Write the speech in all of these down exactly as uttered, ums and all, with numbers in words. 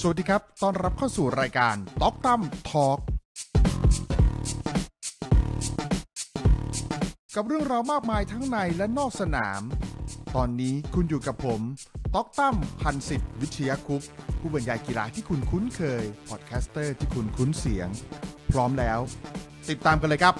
สวัสดีครับต้อนรับเข้าสู่รายการต๊อกตั้มทอล์กกับเรื่องราวมากมายทั้งในและนอกสนามตอนนี้คุณอยู่กับผมต๊อกตั้มพันสิทธิ์วิทยาคุปต์ผู้บรรยายกีฬาที่คุณคุ้นเคยพอดแคสเตอร์ที่คุณคุ้นเสียงพร้อมแล้วติดตามกันเลยครับ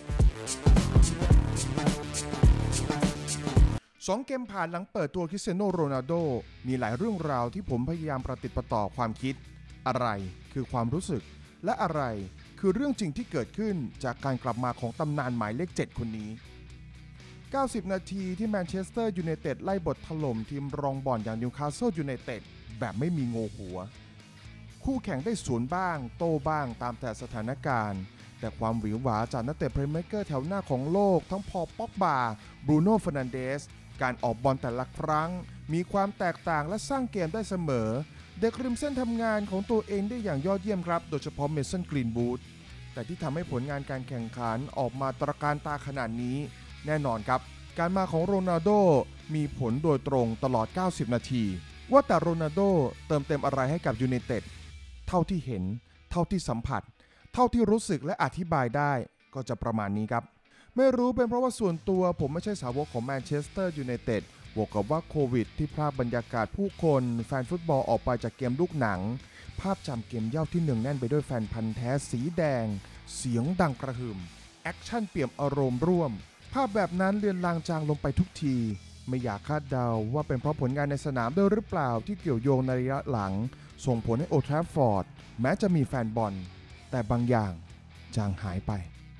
สองเกมผ่านหลังเปิดตัวคริสเตียโนโรนัลโดมีหลายเรื่องราวที่ผมพยายามประติดประต่อความคิดอะไรคือความรู้สึกและอะไรคือเรื่องจริงที่เกิดขึ้นจากการกลับมาของตำนานหมายเลขเจ็ดคนนี้เก้าสิบนาทีที่แมนเชสเตอร์ยูไนเต็ดไล่บทถล่มทีมรองบอลอย่างนิวคาสเซิลยูไนเต็ดแบบไม่มีโงหัวคู่แข่งได้สวนบ้างโต้บ้างตามแต่สถานการณ์แต่ความหวือหวาจากนักเตะเพลย์เมคเกอร์แถวหน้าของโลกทั้งพอล ป็อกบาบรูโน่ เฟอร์นันเดสการออกบอลแต่ละครั้งมีความแตกต่างและสร้างเกมได้เสมอเด็กริมเส้นทำงานของตัวเองได้อย่างยอดเยี่ยมครับโดยเฉพาะเมสัน กรีนวูดแต่ที่ทำให้ผลงานการแข่งขันออกมาตระการตาขนาดนี้แน่นอนครับการมาของโรนัลโดมีผลโดยตรงตลอดเก้าสิบนาทีว่าแต่โรนัลโดเติมเต็มอะไรให้กับยูไนเต็ดเท่าที่เห็นเท่าที่สัมผัสเท่าที่รู้สึกและอธิบายได้ก็จะประมาณนี้ครับไม่รู้เป็นเพราะว่าส่วนตัวผมไม่ใช่สาวกของแมนเชสเตอร์ยูไนเต็ดบวกกับว่าโควิดที่พรากบรรยากาศผู้คนแฟนฟุตบอลออกไปจากเกมลูกหนังภาพจำเกมเย่าที่เนืองแน่นไปด้วยแฟนพันธุ์แท้สีแดงเสียงดังกระหึ่มแอคชั่นเปี่ยมอารมณ์ร่วมภาพแบบนั้นเลือนลางจางลงไปทุกทีไม่อยากคาดเดาว่าเป็นเพราะผลงานในสนามด้วยหรือเปล่าที่เกี่ยวโยงในระยะหลังส่งผลให้โอลด์แทราฟฟอร์ดแม้จะมีแฟนบอลแต่บางอย่างจางหายไป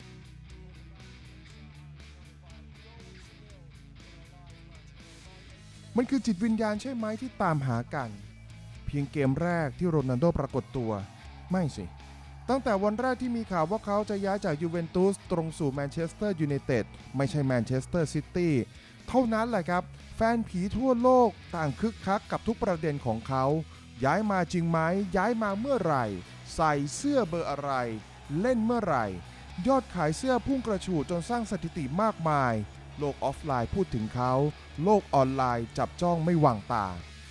มันคือจิตวิญญาณใช่ไหมที่ตามหากันเพียงเกมแรกที่โรนัลโดปรากฏตัวไม่สิตั้งแต่วันแรกที่มีข่าวว่าเขาจะย้ายจากยูเวนตุสตรงสู่แมนเชสเตอร์ยูไนเต็ดไม่ใช่แมนเชสเตอร์ซิตี้เท่านั้นแหละครับแฟนผีทั่วโลกต่างคึกคักกับทุกประเด็นของเขาย้ายมาจริงไหมย้ายมาเมื่อไหร่ใส่เสื้อเบอร์อะไรเล่นเมื่อไหร่ยอดขายเสื้อพุ่งกระฉูดจนสร้างสถิติมากมายโลกออฟไลน์พูดถึงเขาโลกออนไลน์จับจ้องไม่วางตา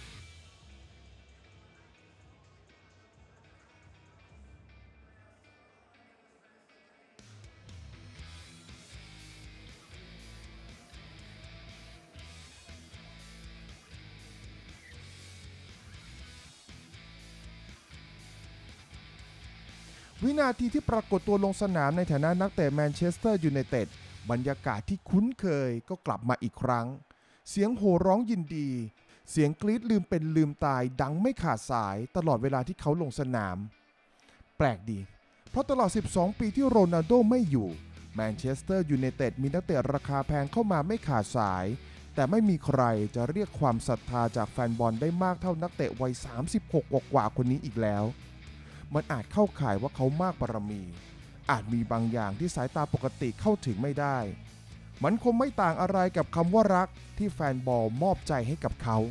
วินาทีที่ปรากฏตัวลงสนามในฐานะนักเตะแมนเชสเตอร์ยูไนเต็ดบรรยากาศที่คุ้นเคยก็กลับมาอีกครั้งเสียงโห่ร้องยินดีเสียงกรี๊ดลืมเป็นลืมตายดังไม่ขาดสายตลอดเวลาที่เขาลงสนามแปลกดีเพราะตลอดสิบสองปีที่โรนัลโดไม่อยู่แมนเชสเตอร์ยูไนเต็ดมีนักเตะราคาแพงเข้ามาไม่ขาดสายแต่ไม่มีใครจะเรียกความศรัทธาจากแฟนบอลได้มากเท่านักเตะวัยสามสิบหกกว่าคนนี้อีกแล้วมันอาจเข้าข่ายว่าเขามากบารมีอาจมีบางอย่างที่สายตาปกติเข้าถึงไม่ได้มันคงไม่ต่างอะไรกับคำว่ารักที่แฟนบอลมอบใจให้กับเขา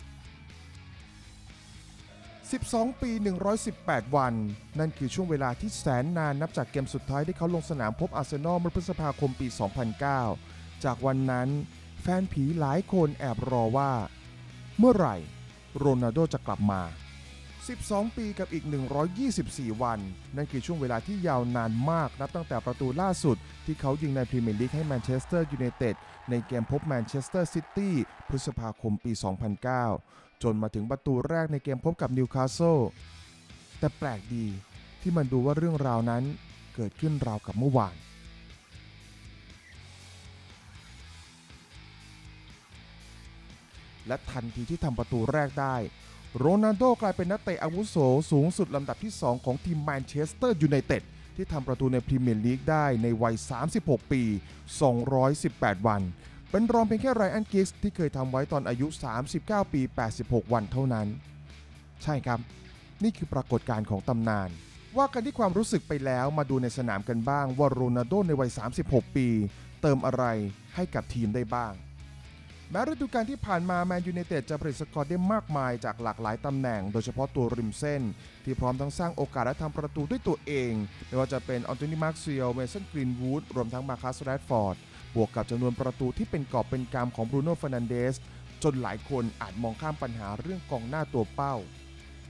สิบสองปีหนึ่งร้อยสิบแปดวันนั่นคือช่วงเวลาที่แสนนานนับจากเกมสุดท้ายที่เขาลงสนามพบอาร์เซนอลเมื่อพฤษภาคมปีสองพันเก้าจากวันนั้นแฟนผีหลายคนแอบรอว่าเมื่อไหร่โรนัลโดจะกลับมาสิบสองปีกับอีกหนึ่งร้อยยี่สิบสี่วันนั่นคือช่วงเวลาที่ยาวนานมากนับตั้งแต่ประตูล่าสุดที่เขายิงในพรีเมียร์ลีกให้แมนเชสเตอร์ยูไนเต็ดในเกมพบแมนเชสเตอร์ซิตี้พฤษภาคมปีสองพันเก้าจนมาถึงประตูแรกในเกมพบกับนิวคาสเซิลแต่แปลกดีที่มันดูว่าเรื่องราวนั้นเกิดขึ้นราวกับเมื่อวานและทันทีที่ทำประตูแรกได้โรนัลโดกลายเป็นนักเตะอาวุโสสูงสุดลำดับที่สองของทีมแมนเชสเตอร์ยูไนเต็ดที่ทำประตูในพรีเมียร์ลีกได้ในวัยสามสิบหกปีสองร้อยสิบแปดวันเป็นรองเพียงแค่ไรอันกิกส์ที่เคยทำไว้ตอนอายุสามสิบเก้าปีแปดสิบหกวันเท่านั้นใช่ครับนี่คือปรากฏการณ์ของตำนานว่ากันที่ความรู้สึกไปแล้วมาดูในสนามกันบ้างว่าโรนัลโดในวัยสามสิบหกปีเติมอะไรให้กับทีมได้บ้างแม้ฤดูกาลที่ผ่านมาแมนยูไนเต็ดจะผลิตสกอร์ได้มากมายจากหลากหลายตำแหน่งโดยเฉพาะตัวริมเส้นที่พร้อมทั้งสร้างโอกาสและทำประตูด้วยตัวเองไม่ว่าจะเป็นอันโทนี มาร์เซียล เมสัน กรีนวูดรวมทั้งมาคัส แรชฟอร์ดบวกกับจำนวนประตูที่เป็นกอบเป็นกำของบรูโน่ เฟอร์นันเดสจนหลายคนอาจมองข้ามปัญหาเรื่องกองหน้าตัวเป้า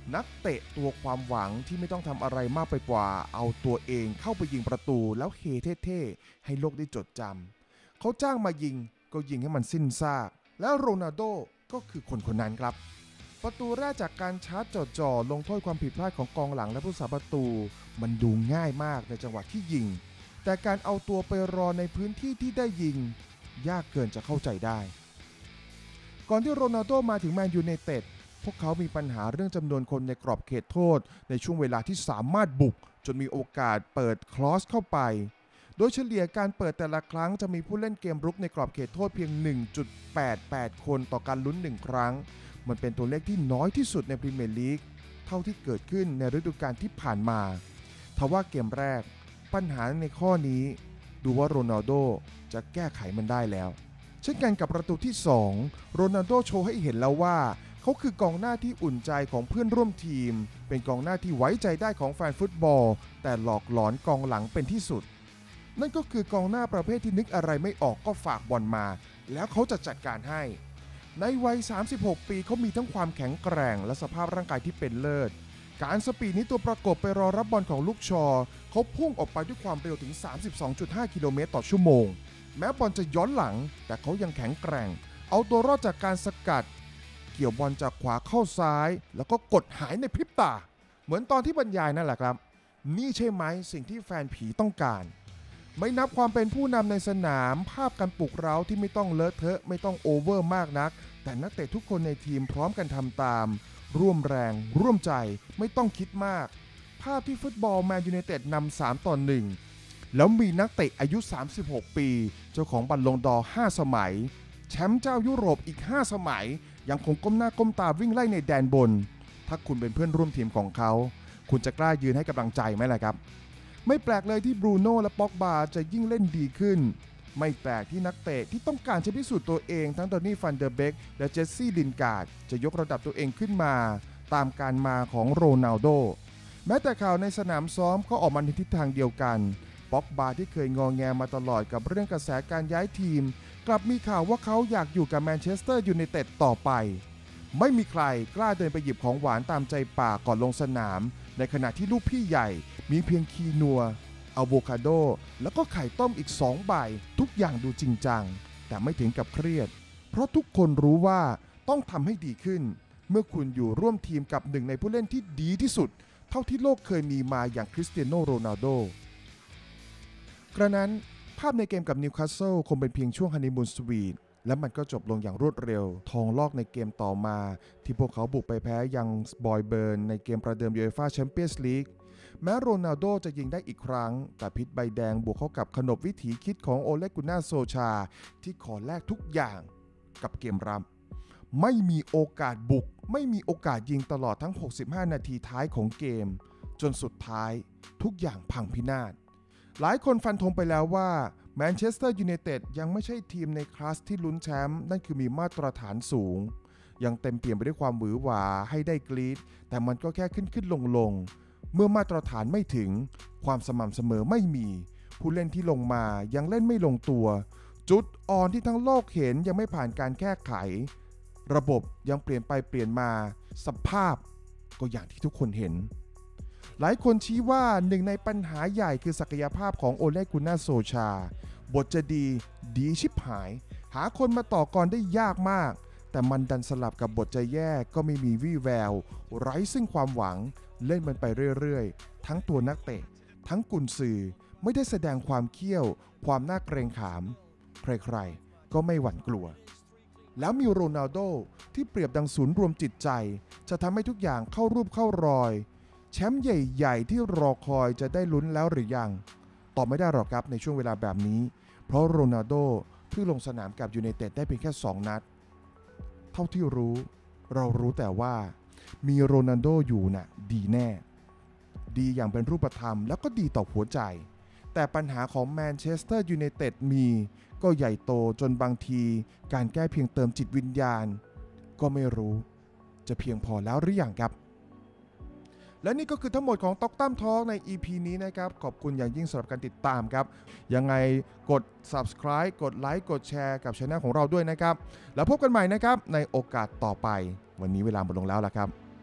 นักเตะตัวความหวังที่ไม่ต้องทำอะไรมากไปกว่าเอาตัวเองเข้าไปยิงประตูแล้วเฮเท่ๆให้โลกได้จดจำเขาจ้างมายิงก็ยิงให้มันสิ้นซากแล้วโรนัลโดก็คือคนคนนั้นครับประตูแรกจากการชาร์จจ่อๆลงโทษความผิดพลาดของกองหลังและผู้รักษาประตูมันดูง่ายมากในจังหวะที่ยิงแต่การเอาตัวไปรอในพื้นที่ที่ได้ยิงยากเกินจะเข้าใจได้ก่อนที่โรนัลโดมาถึงแมนยูไนเต็ดพวกเขามีปัญหาเรื่องจำนวนคนในกรอบเขตโทษในช่วงเวลาที่สามารถบุกจนมีโอกาสเปิดครอสเข้าไปโดยเฉลี่ยการเปิดแต่ละครั้งจะมีผู้เล่นเกมรุกในกรอบเขตโทษเพียง หนึ่งจุดแปดแปด คนต่อการลุ้นหนึ่งครั้งมันเป็นตัวเลขที่น้อยที่สุดในพรีเมียร์ลีกเท่าที่เกิดขึ้นในฤดูกาลที่ผ่านมาทว่าเกมแรกปัญหาในข้อนี้ดูว่าโรนัลโดจะแก้ไขมันได้แล้วเช่นกันกับประตูที่สองโรนัลโดโชว์ให้เห็นแล้วว่าเขาคือกองหน้าที่อุ่นใจของเพื่อนร่วมทีมเป็นกองหน้าที่ไว้ใจได้ของแฟนฟุตบอลแต่หลอกหลอนกองหลังเป็นที่สุดนั่นก็คือกองหน้าประเภทที่นึกอะไรไม่ออกก็ฝากบอลมาแล้วเขาจะจัดการให้ในวัยสามสิบหกปีเขามีทั้งความแข็งแกร่งและสภาพร่างกายที่เป็นเลิศการสปีดนี้ตัวประกบไปรอรับบอลของลูกชอเขาพุ่งออกไปด้วยความเร็วถึง สามสิบสองจุดห้า กิโลเมตรต่อชั่วโมงแม้บอลจะย้อนหลังแต่เขายังแข็งแกร่งเอาตัวรอดจากการสกัดเกี่ยวบอลจากขวาเข้าซ้ายแล้วก็กดหายในพริบตาเหมือนตอนที่บรรยายนั่นแหละครับนี่ใช่ไหมสิ่งที่แฟนผีต้องการไม่นับความเป็นผู้นำในสนามภาพการปลุกเร้าที่ไม่ต้องเลอะเทอะไม่ต้องโอเวอร์มากนักแต่นักเตะทุกคนในทีมพร้อมกันทำตามร่วมแรงร่วมใจไม่ต้องคิดมากภาพที่ฟุตบอลแมนยูไนเต็ดนำสามต่อหนึ่งแล้วมีนักเตะอายุสามสิบหกปีเจ้าของบัลลงดอร์ห้าสมัยแชมป์เจ้ายุโรปอีกห้าสมัยยังคงก้มหน้าก้มตาวิ่งไล่ในแดนบนถ้าคุณเป็นเพื่อนร่วมทีมของเขาคุณจะกล้ายืนให้กำลังใจไหมล่ะครับไม่แปลกเลยที่บรูโน่และป็อกบาจะยิ่งเล่นดีขึ้นไม่แปลกที่นักเตะที่ต้องการจะพิสูจน์ตัวเองทั้งโทนี่ฟันเดอร์เบกและเจสซี่ลินการ์ดจะยกระดับตัวเองขึ้นมาตามการมาของโรนัลโดแม้แต่ข่าวในสนามซ้อมก็ออกมาในทิศทางเดียวกันป็อกบาที่เคยงอแงมาตลอดกับเรื่องกระแสการย้ายทีมกลับมีข่าวว่าเขาอยากอยู่กับแมนเชสเตอร์ยูไนเต็ดต่อไปไม่มีใครกล้าเดินไปหยิบของหวานตามใจปากก่อนลงสนามในขณะที่ลูกพี่ใหญ่มีเพียงคีนัวอะโวคาโดแล้วก็ไข่ต้มอีกสองใบทุกอย่างดูจริงจังแต่ไม่ถึงกับเครียดเพราะทุกคนรู้ว่าต้องทำให้ดีขึ้นเมื่อคุณอยู่ร่วมทีมกับหนึ่งในผู้เล่นที่ดีที่สุดเท่าที่โลกเคยมีมาอย่างคริสเตียโนโรนัลโดกระนั้นภาพในเกมกับนิวคาสเซิลคงเป็นเพียงช่วงฮันนีมูนสวีทและมันก็จบลงอย่างรวดเร็วทองลอกในเกมต่อมาที่พวกเขาบุกไปแพ้ยังบอยเบิร์นในเกมประเดิมยูเอฟ่าแชมเปี้ยนส์ลีกแม้โรนัลโดจะยิงได้อีกครั้งแต่พิษใบแดงบวกเข้ากับขนบวิถีคิดของโอเลกุน่าโซชาที่ขอแลกทุกอย่างกับเกมรับไม่มีโอกาสบุกไม่มีโอกาสยิงตลอดทั้งหกสิบห้านาทีท้ายของเกมจนสุดท้ายทุกอย่างพังพินาศหลายคนฟันธงไปแล้วว่าแมนเชสเตอร์ยูไนเต็ดยังไม่ใช่ทีมในคลาสที่ลุ้นแชมป์นั่นคือมีมาตรฐานสูงยังเต็มเปี่ยมไปด้วยความหวือหวาให้ได้กรี๊ดแต่มันก็แค่ขึ้นขึ้นลงลงเมื่อมาตรฐานไม่ถึงความสม่ำเสมอไม่มีผู้เล่นที่ลงมายังเล่นไม่ลงตัวจุดอ่อนที่ทั้งโลกเห็นยังไม่ผ่านการแก้ไขระบบยังเปลี่ยนไปเปลี่ยนมาสภาพก็อย่างที่ทุกคนเห็นหลายคนชี้ว่าหนึ่งในปัญหาใหญ่คือศักยภาพของโอเลกุน่าโซชาบทจะดีดีชิบหายหาคนมาต่อกรได้ยากมากแต่มันดันสลับกับบทจะแย่ก็ไม่มีวี่แววไร้ซึ่งความหวังเล่นมันไปเรื่อยๆทั้งตัวนักเตะทั้งกุนซือไม่ได้แสดงความเขี้ยวความน่าเกรงขามใครๆก็ไม่หวั่นกลัวแล้วมีโรนัลโดที่เปรียบดังศูนย์รวมจิตใจจะทำให้ทุกอย่างเข้ารูปเข้ารอยแชมป์ใหญ่ๆที่รอคอยจะได้ลุ้นแล้วหรือยังตอบไม่ได้หรอกครับในช่วงเวลาแบบนี้เพราะโรนัลโดเพิ่งลงสนามกับยูไนเต็ดได้เพียงแค่สองนัดเท่าที่รู้เรารู้แต่ว่ามีโรนัลโดอยู่น่ะดีแน่ดีอย่างเป็นรูปธรรมแล้วก็ดีต่อหัวใจแต่ปัญหาของแมนเชสเตอร์ยูไนเต็ดมีก็ใหญ่โตจนบางทีการแก้เพียงเติมจิตวิญญาณก็ไม่รู้จะเพียงพอแล้วหรือยังครับและนี่ก็คือทั้งหมดของต็อกตั้มทอล์กใน อี พี นี้นะครับขอบคุณอย่างยิ่งสำหรับการติดตามครับยังไงกด Subscribe กดไลค์กดแชร์กับช่องของเราด้วยนะครับแล้วพบกันใหม่นะครับในโอกาสต่อไปวันนี้เวลาหมดลงแล้วล่ะครับ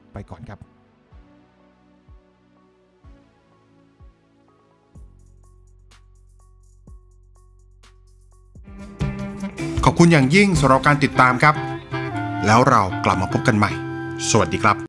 ไปก่อนครับขอบคุณอย่างยิ่งสำหรับการติดตามครับแล้วเรากลับมาพบกันใหม่สวัสดีครับ